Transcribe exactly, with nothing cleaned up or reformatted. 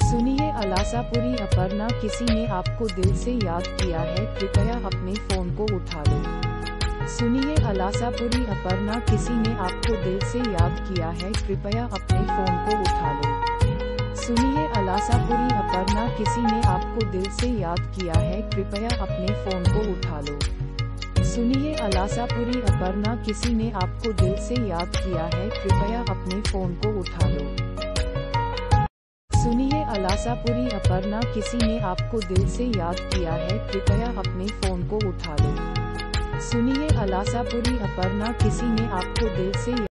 सुनिए अलासापुरी अपर्णा, किसी ने आपको दिल से याद किया है, कृपया अपने फोन को उठा लो। सुनिए अलासापुरी अपर्णा, किसी ने आपको दिल से याद किया है, कृपया अपने फोन को उठा लो। सुनिए अलासापुरी अपर्णा, किसी ने आपको दिल से याद किया है, कृपया अपने फोन को उठा लो। सुनिए अलासापुरी अपर्णा, किसी ने आपको दिल से याद किया है, कृपया अपने फोन को उठा लो। सुनिए अलासापुरी अपर्णा, किसी ने आपको दिल से याद किया है, कृपया अपने फोन को उठा लो। सुनिए अलासापुरी अपर्णा, किसी ने आपको दिल से